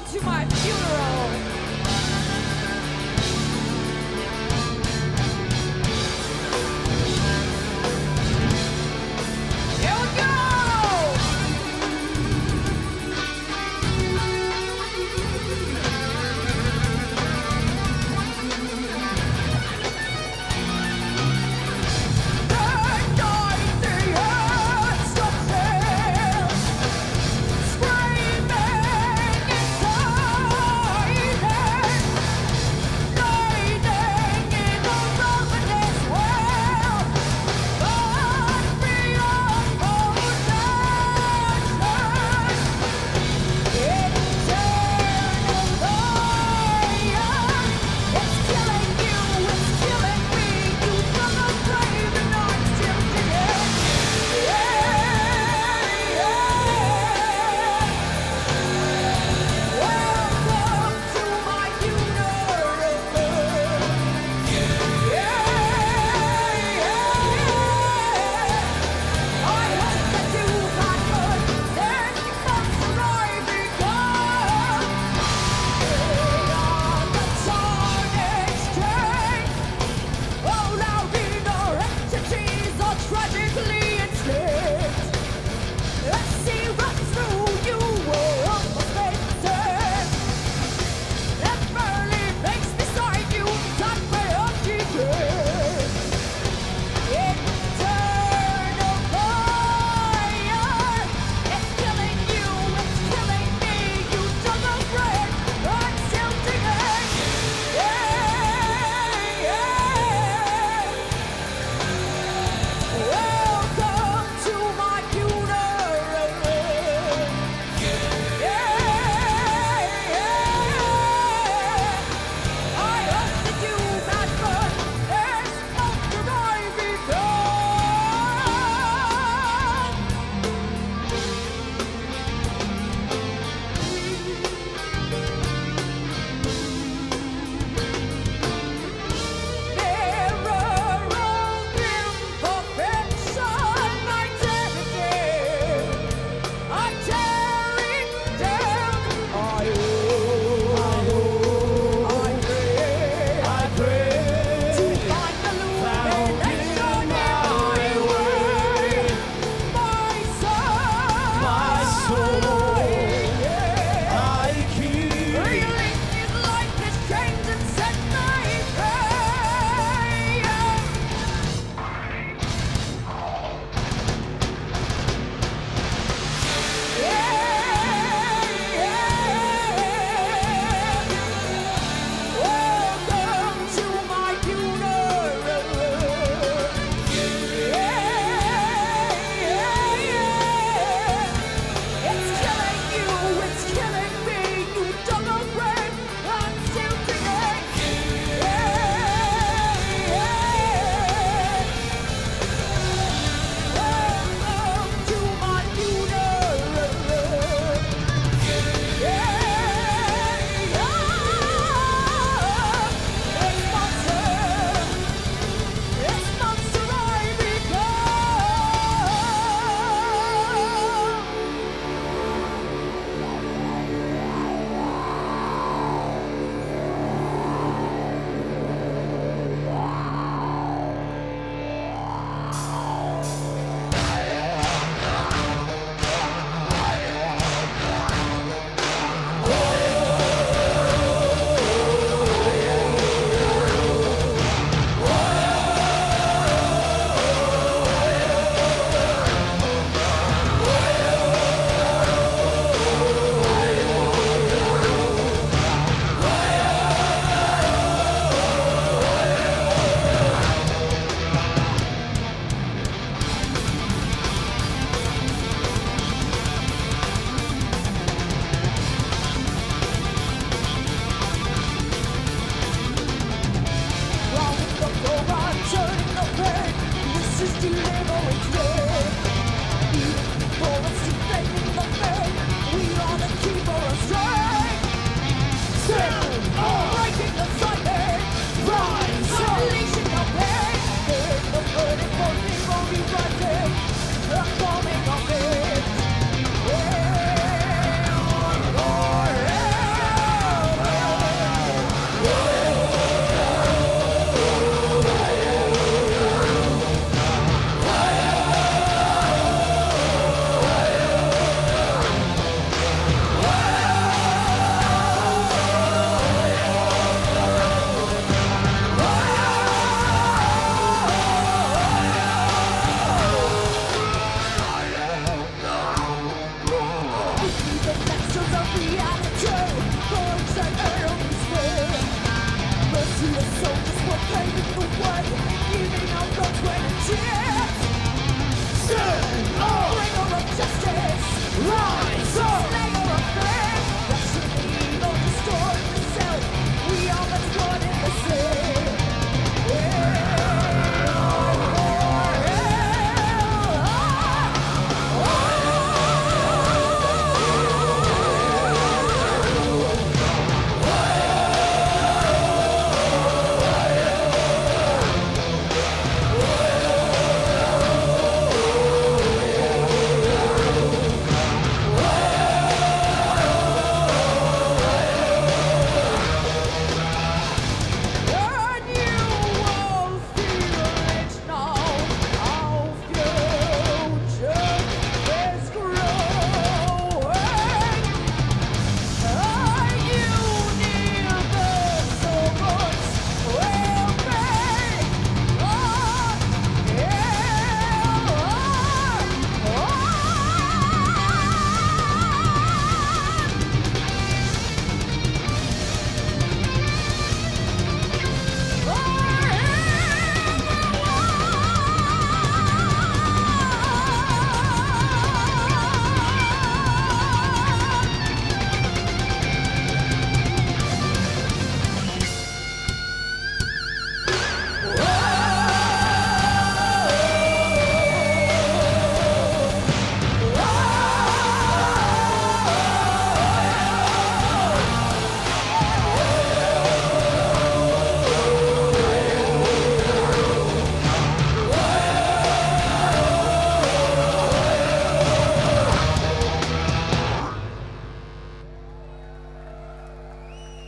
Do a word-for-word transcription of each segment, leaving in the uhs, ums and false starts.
to my funeral. Here we go!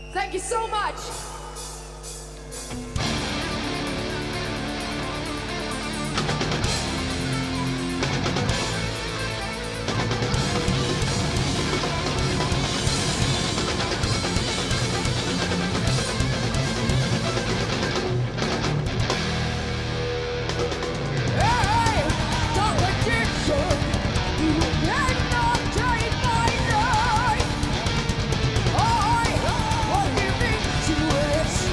Thank you so much. Hey, don't addiction. You cannot take my life. I won't give in to it.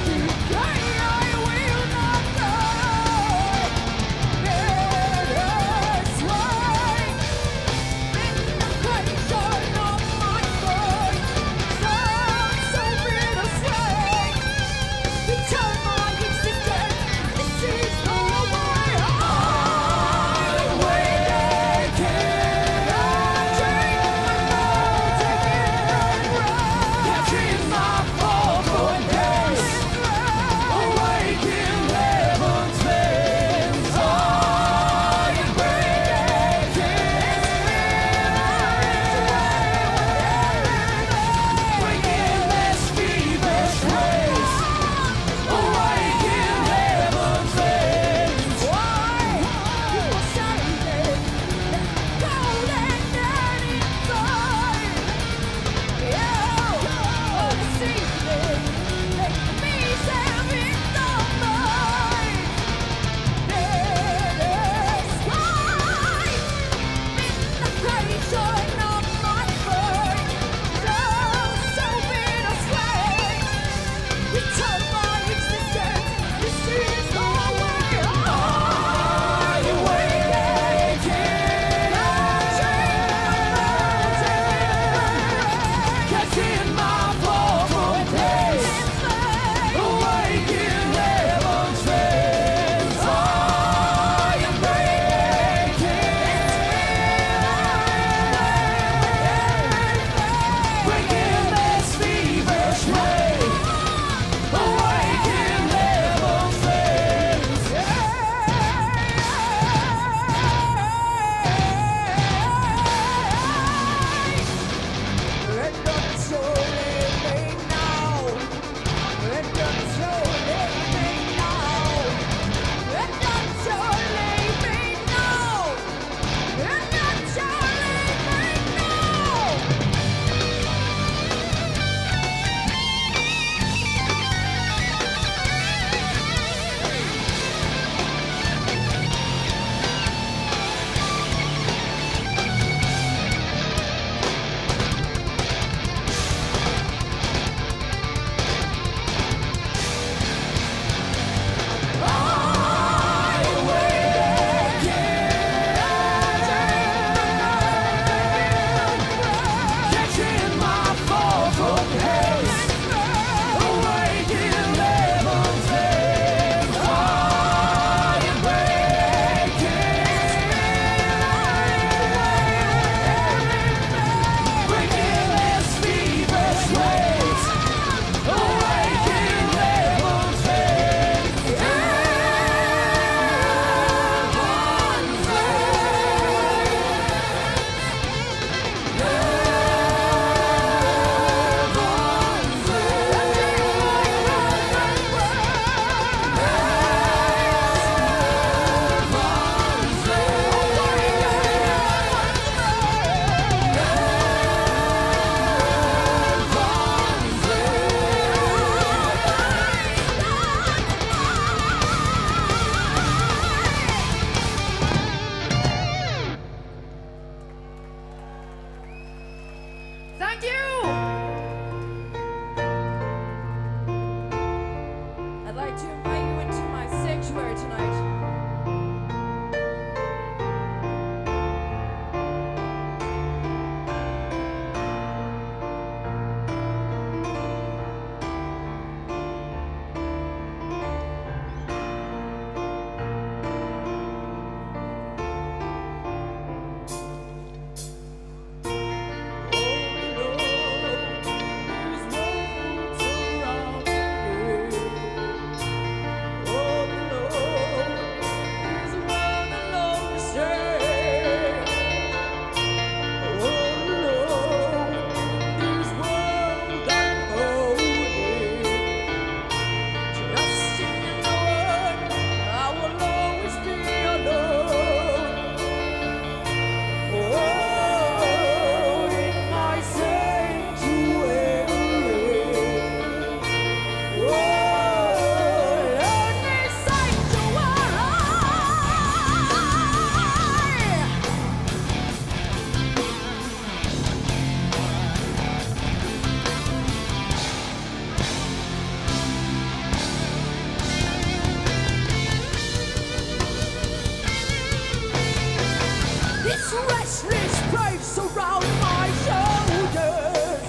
around my shoulders.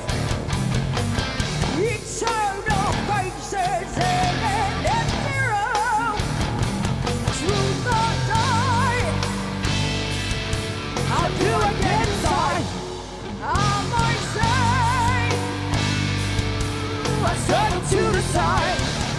Eternal faces in an empty room. Truth or die, I'll do it inside. I might say I settle to the side.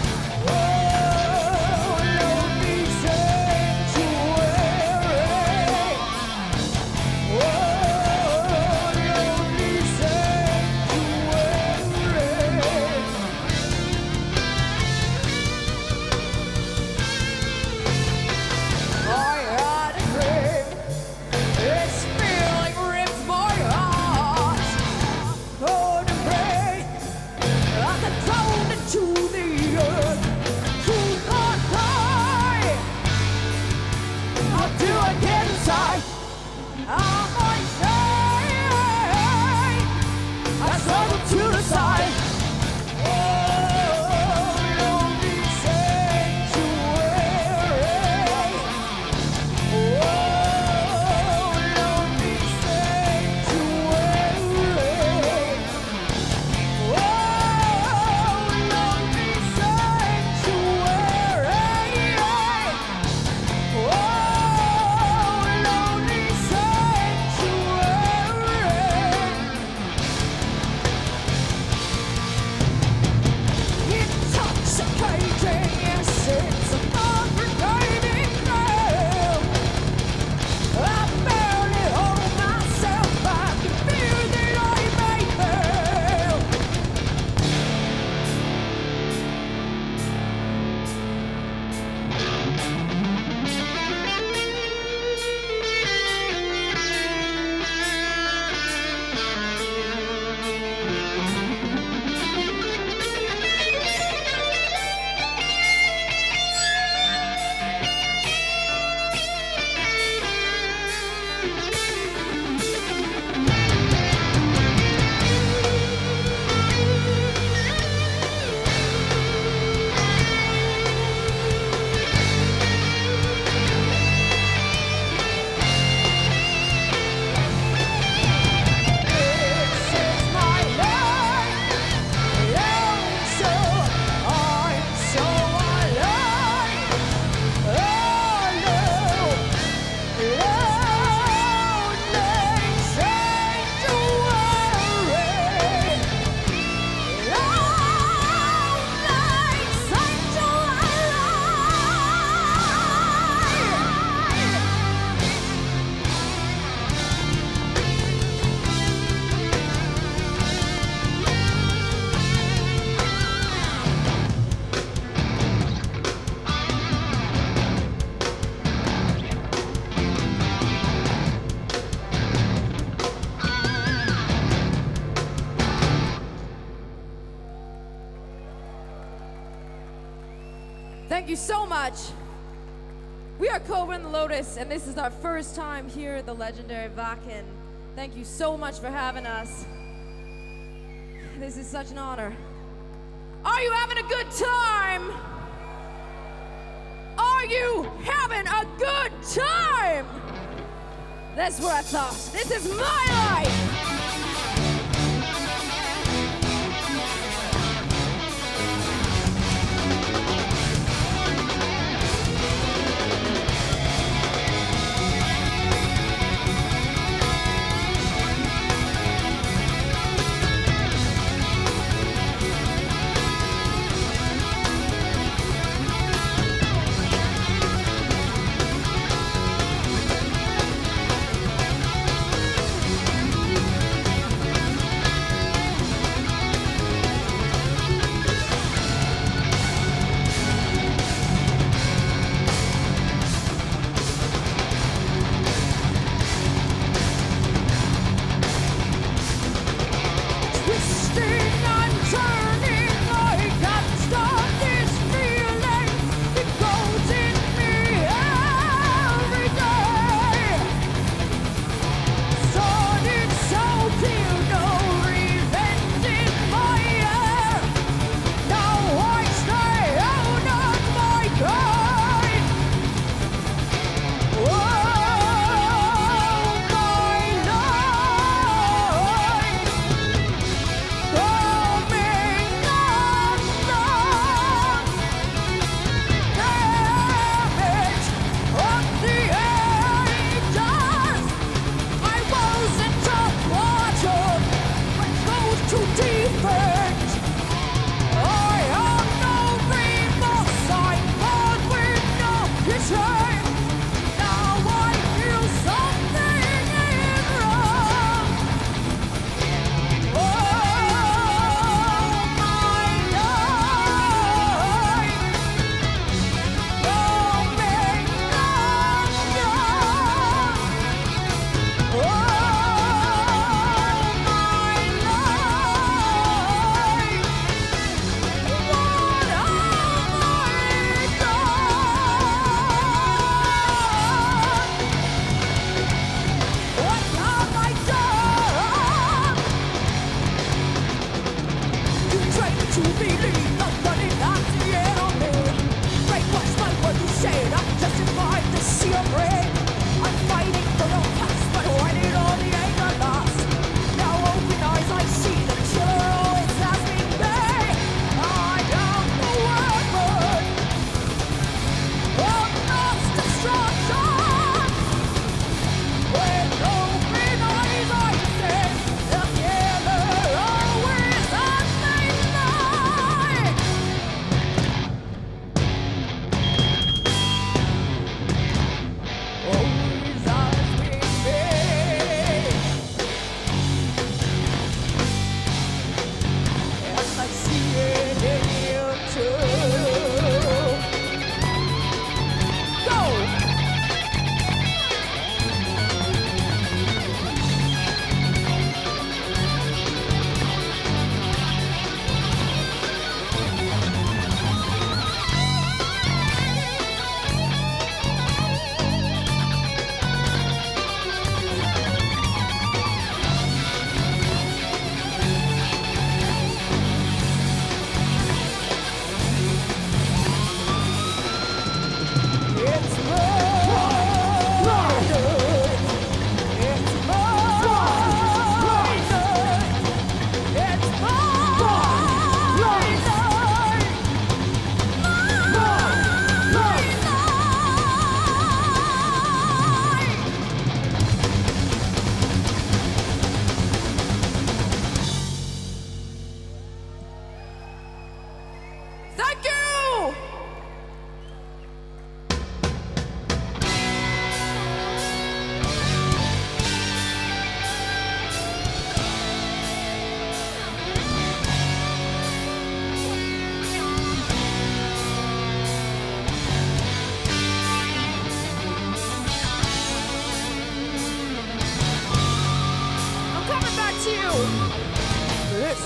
Thank you so much. We are Kobra and the Lotus, and this is our first time here at the legendary Wacken. Thank you so much for having us. This is such an honor. Are you having a good time? Are you having a good time? That's what I thought. This is my life.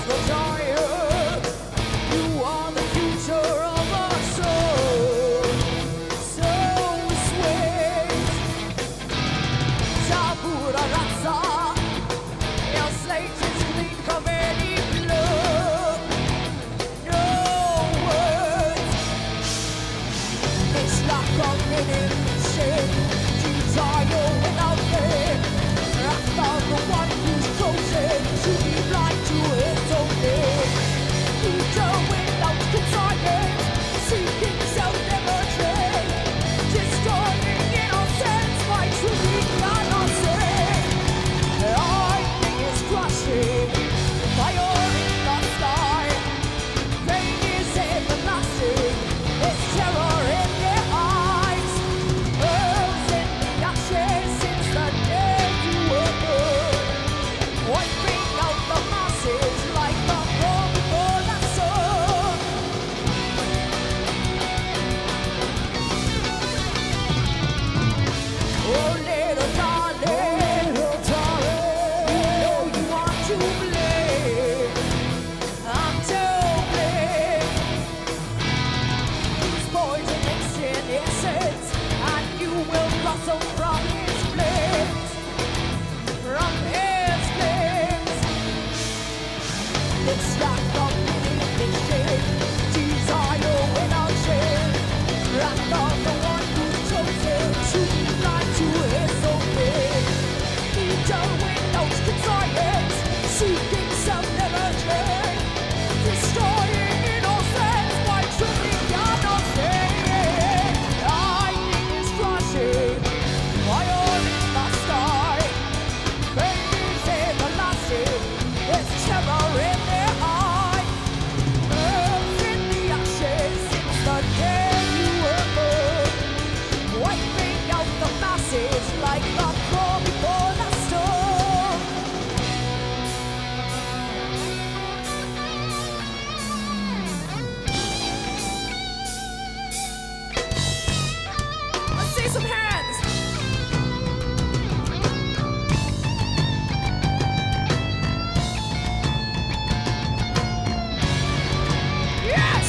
the giant. You are the future of our soul. So sweet. Tabula rasa. Your slate is clean from any blood. No words. It's like a minute desire without pain. I found the one who's chosen to be blind to his own name. Future without conscience, seeking self-liberty, destroying innocence by truth cannot say. Lightning is crushing, fire in the sky. Pain is everlasting, it's terror in their eyes. Earth in the ashes since the day you were born, wiping out the masses like the bomb before the sun. Oh, little darling, little darling, you know you want to blame. I'm totally. He's poison in essence, and you will blossom from his flames, from his flames. It's like a minute shame, desire without shame. Wrath of the one who's chosen to be blind to his own pain. Future without conscience, seeking self-liberty, destroying innocence by truly cannot say. Lightning is flashing, fire in the sky. Pain is everlasting, there's terror in their eyes. Earth in the ashes since the day you were born, wiping out the masses like the calm before the storm. Let's see some hands. Yes!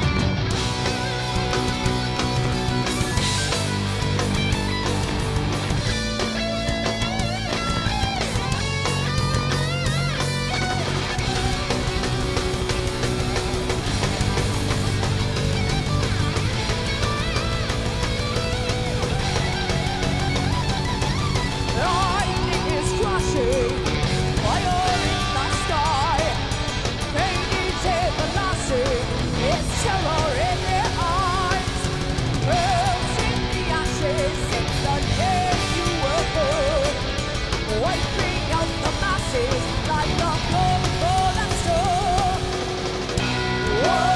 Lightning is flashing, fire in the sky. Pain is everlasting, it's terror in their eyes. Earth in the ashes since the day you were born, wiping out the masses like the calm before the storm. Whoa,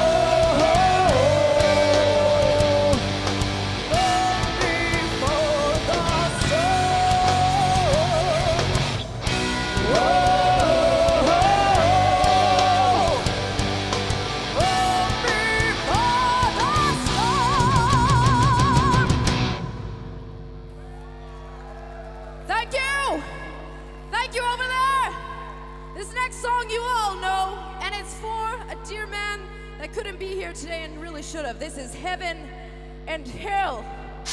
before the storm. Thank you! Thank you over there! This next song you all know, and it's for a dear man that couldn't be here today and really should have. This is Heaven and Hell.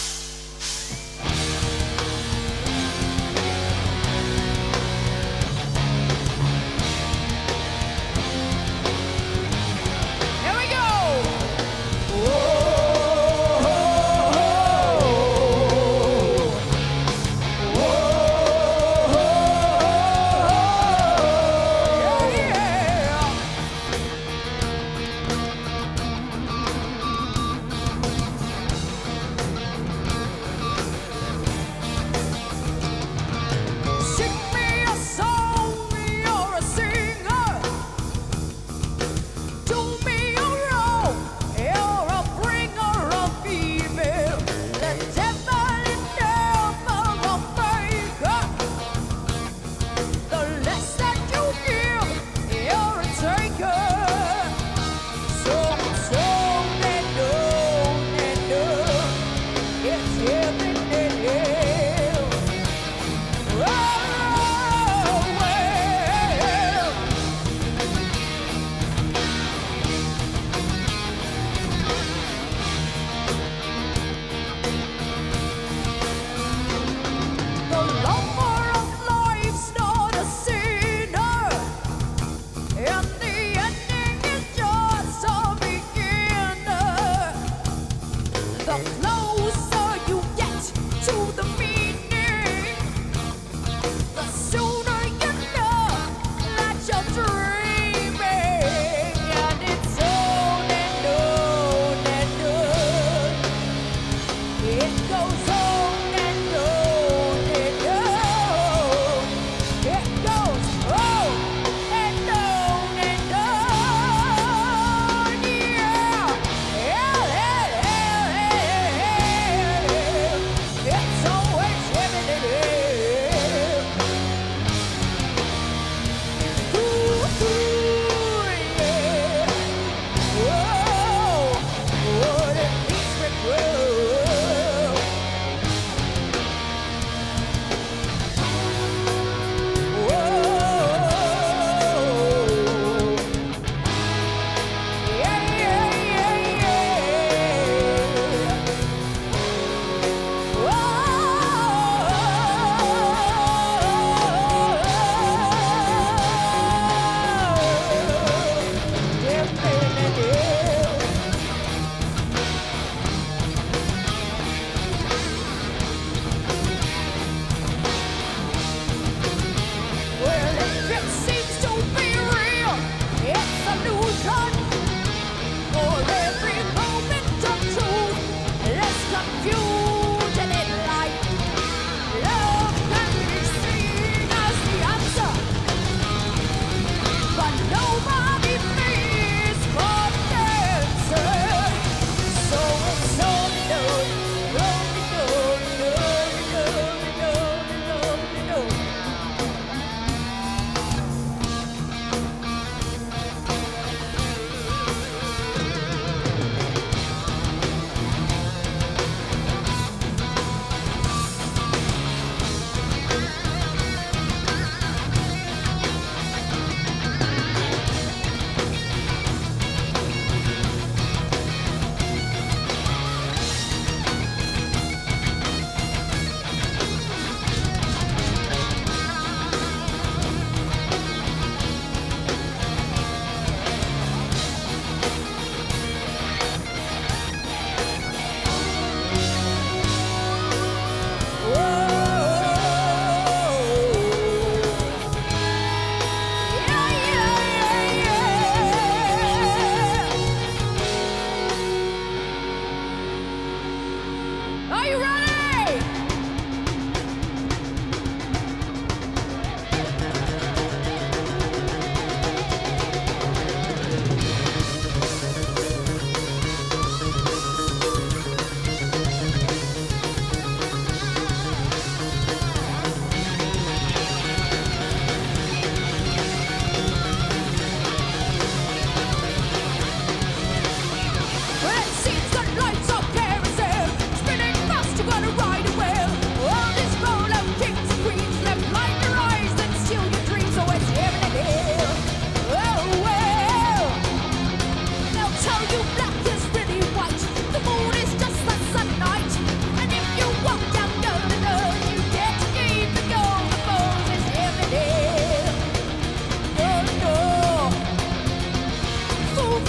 Here we go! Yeah, yeah.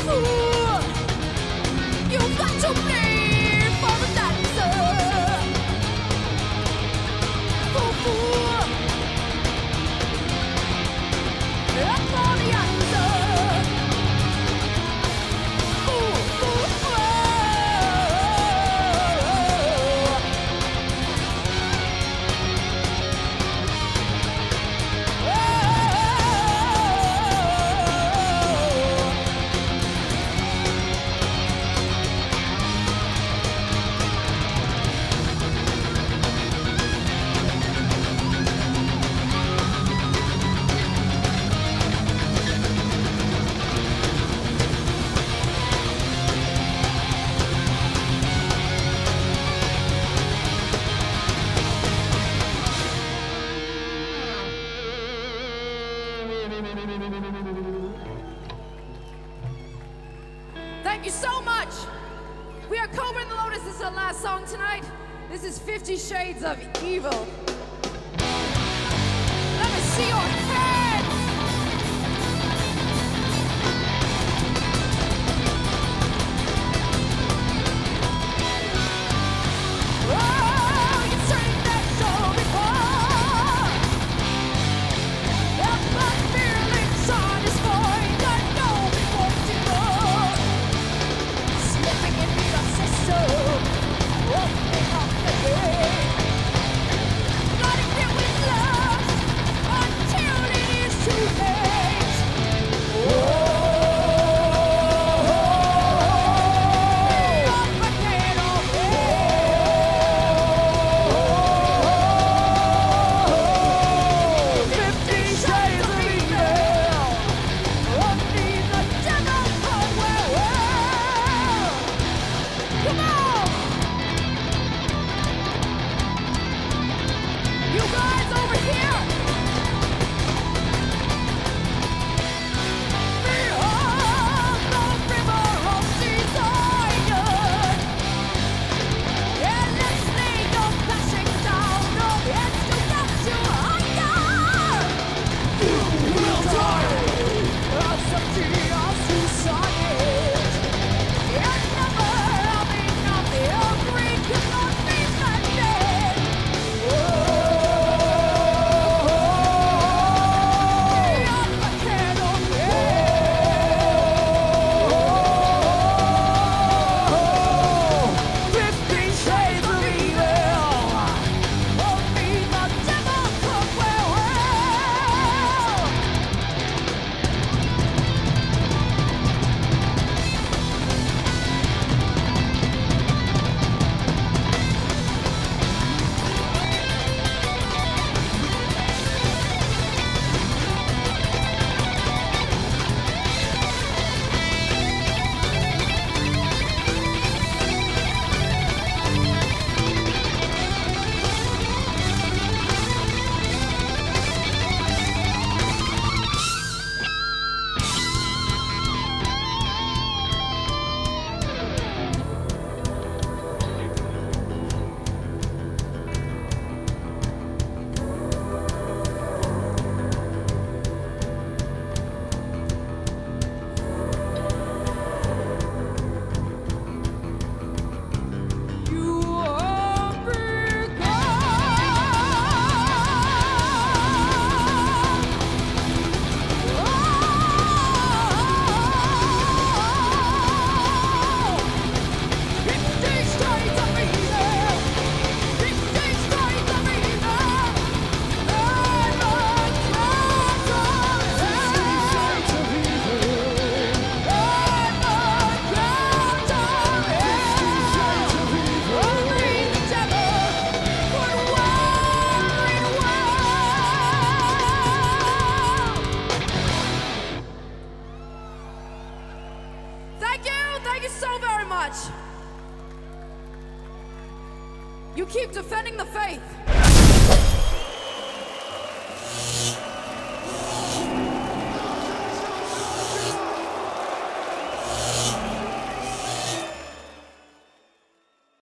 fool. You've got to play for the dancer. Fool, fool. Look for the answer. Fool, fool, fool. Thank you so much. We are Kobra and the Lotus. This is our last song tonight. This is Fifty Shades of Evil. Let me see your hands. Oh, you've seen that show before. If my feelings are destroyed, I know we won't give up. Slipping into the system, opening up the gate. Flooding it with love until it is too late. Whoa. Fifty shades of evil. Only the devil can wear. Come on! You guys over here! Behold the river of desire. Yeah, let's lay your passion down. No heads to get you higher. You will die as a chaos suicide. Yeah, never having of the hungry cannot be blended. Beyond the candle, fifty shades of evil. Only the devil could wear well. You hungry Fifty shades of evil. Fifty shades of evil. And the clouds of hell. And the clouds of hell. Only the devil could wear it well. Thank you, thank you so very much. You keep defending the faith.